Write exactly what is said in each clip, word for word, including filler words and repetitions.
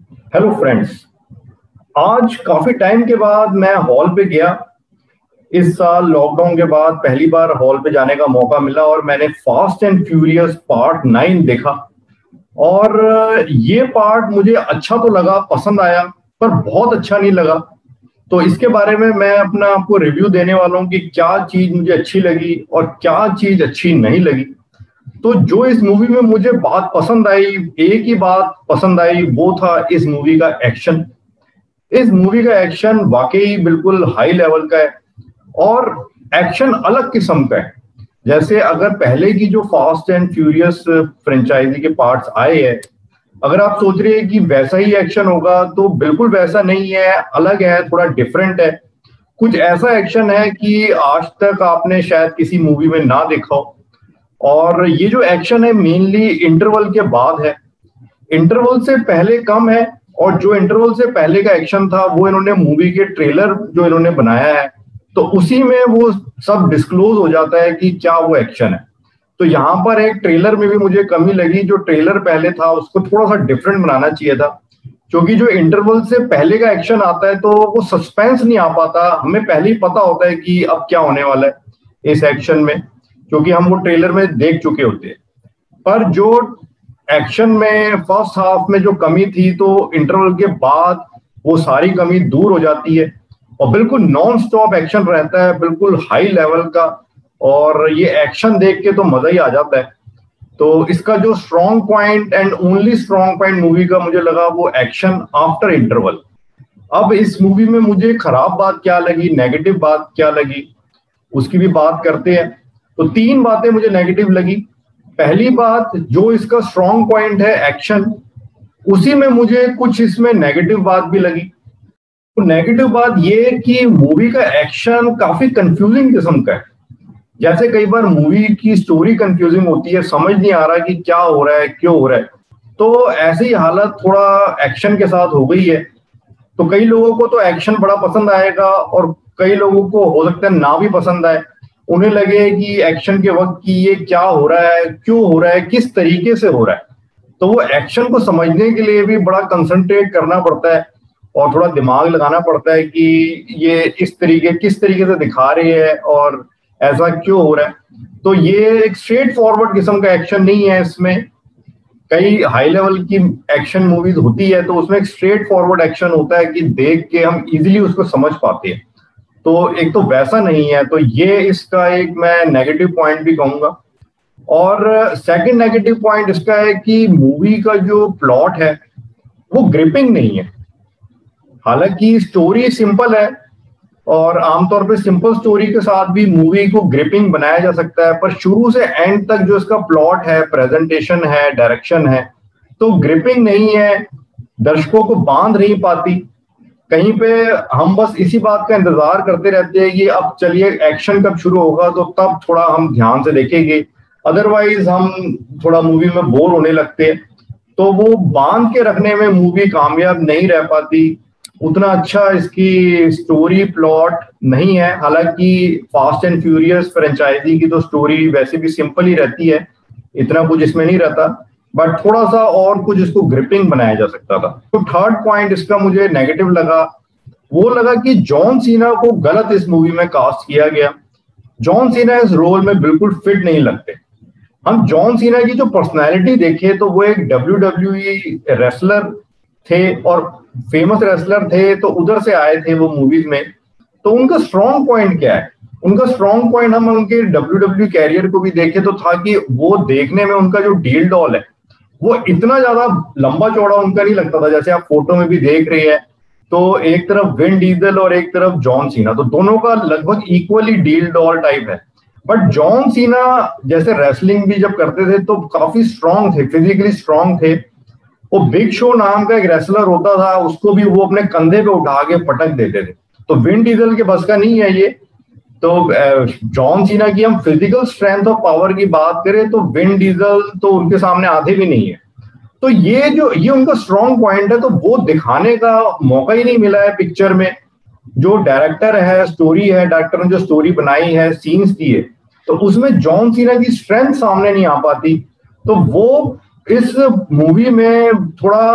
Hello friends. आज काफी time के बाद मैं हॉल पे गया। इस साल लॉकडाउन के बाद पहली बार हॉल पे जाने का मौका मिला और मैंने Fast and Furious part nine देखा। और ये पार्ट मुझे अच्छा तो लगा, पसंद आया, पर बहुत अच्छा नहीं लगा। तो इसके बारे में मैं अपना आपको रिव्यू देने वाला हूँ कि क्या चीज मुझे अच्छी लगी और क्या चीज अच्छी नहीं लगी। तो जो इस मूवी में मुझे बात पसंद आई, एक ही बात पसंद आई, वो था इस मूवी का एक्शन। इस मूवी का एक्शन वाकई बिल्कुल हाई लेवल का है और एक्शन अलग किस्म का है। जैसे अगर पहले की जो फास्ट एंड फ्यूरियस फ्रेंचाइजी के पार्ट्स आए हैं, अगर आप सोच रहे हैं कि वैसा ही एक्शन होगा, तो बिल्कुल वैसा नहीं है, अलग है, थोड़ा डिफरेंट है। कुछ ऐसा एक्शन है कि आज तक आपने शायद किसी मूवी में ना देखा हो। और ये जो एक्शन है मेनली इंटरवल के बाद है, इंटरवल से पहले कम है। और जो इंटरवल से पहले का एक्शन था वो इन्होंने मूवी के ट्रेलर जो इन्होंने बनाया है, तो उसी में वो सब डिस्क्लोज हो जाता है कि क्या वो एक्शन है। तो यहाँ पर एक ट्रेलर में भी मुझे कमी लगी। जो ट्रेलर पहले था उसको थोड़ा सा डिफरेंट बनाना चाहिए था, क्योंकि जो इंटरवल से पहले का एक्शन आता है तो वो सस्पेंस नहीं आ पाता, हमें पहले ही पता होता है कि अब क्या होने वाला है इस एक्शन में, क्योंकि हम वो ट्रेलर में देख चुके होते हैं। पर जो एक्शन में फर्स्ट हाफ में जो कमी थी, तो इंटरवल के बाद वो सारी कमी दूर हो जाती है और बिल्कुल नॉन स्टॉप एक्शन रहता है, बिल्कुल हाई लेवल का। और ये एक्शन देख के तो मजा ही आ जाता है। तो इसका जो strong point and only strong point movie का मुझे लगा वो एक्शन आफ्टर इंटरवल। अब इस मूवी में मुझे खराब बात क्या लगी, नेगेटिव बात क्या लगी, उसकी भी बात करते हैं। तो तीन बातें मुझे नेगेटिव लगी। पहली बात, जो इसका स्ट्रॉन्ग पॉइंट है एक्शन, उसी में मुझे कुछ इसमें नेगेटिव बात भी लगी। तो नेगेटिव बात ये कि मूवी का एक्शन काफी कंफ्यूजिंग किस्म का है। जैसे कई बार मूवी की स्टोरी कंफ्यूजिंग होती है, समझ नहीं आ रहा कि क्या हो रहा है, क्यों हो रहा है। तो ऐसी ही हालत थोड़ा एक्शन के साथ हो गई है। तो कई लोगों को तो एक्शन बड़ा पसंद आएगा और कई लोगों को हो सकता है ना भी पसंद आए। उन्हें लगे कि एक्शन के वक्त कि ये क्या हो रहा है, क्यों हो रहा है, किस तरीके से हो रहा है। तो वो एक्शन को समझने के लिए भी बड़ा कंसंट्रेट करना पड़ता है और थोड़ा दिमाग लगाना पड़ता है कि ये इस तरीके किस तरीके से दिखा रही है और ऐसा क्यों हो रहा है। तो ये एक स्ट्रेट फॉरवर्ड किस्म का एक्शन नहीं है। इसमें कई हाई लेवल की एक्शन मूवीज होती है तो उसमें एक स्ट्रेट फॉरवर्ड एक्शन होता है कि देख के हम इजीली उसको समझ पाते हैं। तो एक तो वैसा नहीं है, तो ये इसका एक मैं नेगेटिव पॉइंट भी कहूंगा। और सेकंड नेगेटिव पॉइंट इसका है कि मूवी का जो प्लॉट है वो ग्रिपिंग नहीं है। हालांकि स्टोरी सिंपल है और आमतौर पे सिंपल स्टोरी के साथ भी मूवी को ग्रिपिंग बनाया जा सकता है, पर शुरू से एंड तक जो इसका प्लॉट है, प्रेजेंटेशन है, डायरेक्शन है, तो ग्रिपिंग नहीं है, दर्शकों को बांध नहीं पाती। कहीं पे हम बस इसी बात का इंतजार करते रहते हैं कि अब चलिए एक्शन कब शुरू होगा तो तब थोड़ा हम ध्यान से देखेंगे, अदरवाइज हम थोड़ा मूवी में बोर होने लगते हैं। तो वो बांध के रखने में मूवी कामयाब नहीं रह पाती। उतना अच्छा इसकी स्टोरी प्लॉट नहीं है। हालांकि फास्ट एंड फ्यूरियस फ्रेंचाइजी की तो स्टोरी वैसे भी सिंपल ही रहती है, इतना कुछ इसमें नहीं रहता, बट थोड़ा सा और कुछ इसको ग्रिपिंग बनाया जा सकता था। तो थर्ड पॉइंट इसका मुझे नेगेटिव लगा, वो लगा कि जॉन सीना को गलत इस मूवी में कास्ट किया गया। जॉन सीना इस रोल में बिल्कुल फिट नहीं लगते। हम जॉन सीना की जो पर्सनैलिटी देखें तो वो एक डब्ल्यू डब्ल्यू ई रेसलर थे और फेमस रेसलर थे, तो उधर से आए थे वो मूवीज में। तो उनका स्ट्रॉन्ग पॉइंट क्या है? उनका स्ट्रॉन्ग पॉइंट हम उनके डब्ल्यू डब्ल्यू कैरियर को भी देखें तो था कि वो देखने में उनका जो डील डॉल है वो इतना ज्यादा लंबा चौड़ा उनका नहीं लगता था। जैसे आप फोटो में भी देख रहे हैं तो एक तरफ विन डीजल और एक तरफ जॉन सीना, तो दोनों का लगभग इक्वली डील डॉल टाइप है। बट जॉन सीना जैसे रेसलिंग भी जब करते थे तो काफी स्ट्रांग थे, फिजिकली स्ट्रांग थे। वो बिग शो नाम का एक रेसलर होता था, उसको भी वो अपने कंधे पे उठा के पटक देते थे। तो विन डीजल के बस का नहीं है ये। तो जॉन सीना की हम फिजिकल स्ट्रेंथ और पावर की बात करें तो विन डीजल तो उनके सामने आधे भी नहीं है। तो ये जो ये उनका स्ट्रॉन्ग पॉइंट है, तो वो दिखाने का मौका ही नहीं मिला है पिक्चर में। जो डायरेक्टर है, स्टोरी है, डायरेक्टर ने जो स्टोरी बनाई है, सीन्स दिए, तो उसमें जॉन सीना की स्ट्रेंथ सामने नहीं आ पाती। तो वो इस मूवी में थोड़ा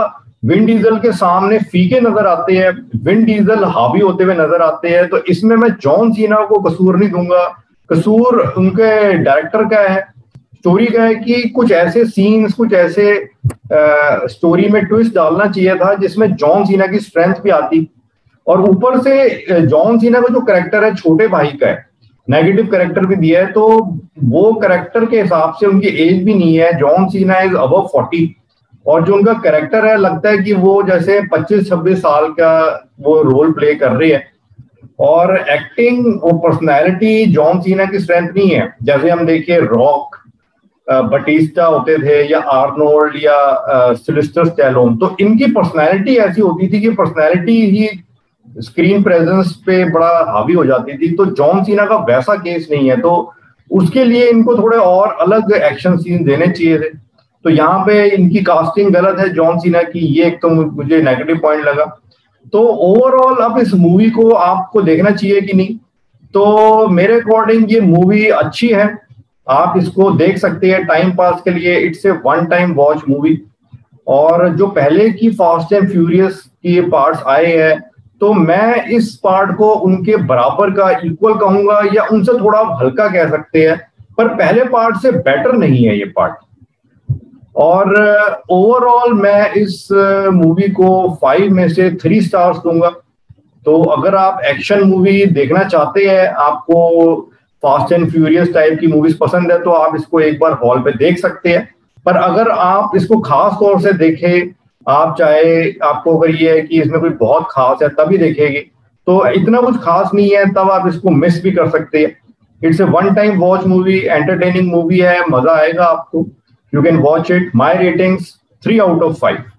विन डीजल के सामने फीके नजर आते हैं, विन डीजल हावी होते हुए नजर आते हैं। तो इसमें मैं जॉन सीना को कसूर नहीं दूंगा, कसूर उनके डायरेक्टर का है, स्टोरी का है कि कुछ ऐसे सीन्स, कुछ ऐसे आ, स्टोरी में ट्विस्ट डालना चाहिए था जिसमें जॉन सीना की स्ट्रेंथ भी आती। और ऊपर से जॉन सीना का जो कैरेक्टर है छोटे भाई का है, नेगेटिव कैरेक्टर भी दिया है, तो वो कैरेक्टर के हिसाब से उनकी एज भी नहीं है, John Cena is above forty, और जो उनका कैरेक्टर है लगता है कि वो जैसे पच्चीस छब्बीस साल का वो रोल प्ले कर रही है। और एक्टिंग और पर्सनैलिटी जॉन सीना की स्ट्रेंथ नहीं है। जैसे हम देखिए रॉक, बटिस्टा होते थे, या आर्नोल्ड, या सिलिस्टर स्टैलोन, तो इनकी पर्सनैलिटी ऐसी होती थी कि पर्सनैलिटी ही स्क्रीन प्रेजेंस पे बड़ा हावी हो जाती थी। तो जॉन सीना का वैसा केस नहीं है, तो उसके लिए इनको थोड़े और अलग एक्शन सीन देने चाहिए थे। तो यहाँ पे इनकी कास्टिंग गलत है जॉन सीना की, ये एक तो मुझे नेगेटिव पॉइंट लगा। तो ओवरऑल अब इस मूवी को आपको देखना चाहिए कि नहीं? तो मेरे अकॉर्डिंग ये मूवी अच्छी है, आप इसको देख सकते हैं टाइम पास के लिए। It's a one time watch movie. और जो पहले की फास्ट एंड फ्यूरियस की पार्ट्स आए हैं, तो मैं इस पार्ट को उनके बराबर का इक्वल कहूंगा, या उनसे थोड़ा हल्का कह सकते हैं, पर पहले पार्ट से बेटर नहीं है ये पार्ट। और ओवरऑल uh, मैं इस मूवी uh, को फाइव में से थ्री स्टार्स दूंगा। तो अगर आप एक्शन मूवी देखना चाहते हैं, आपको फास्ट एंड फ्यूरियस टाइप की मूवीज पसंद है, तो आप इसको एक बार हॉल पे देख सकते हैं। पर अगर आप इसको खास तौर से देखें, आप चाहे आपको अगर ये है कि इसमें कोई बहुत खास है तभी देखेंगे, तो इतना कुछ खास नहीं है, तब आप इसको मिस भी कर सकते हैं। It's a one time watch movie, entertaining movie है, मजा आएगा आपको। You can watch it. My ratings three out of five.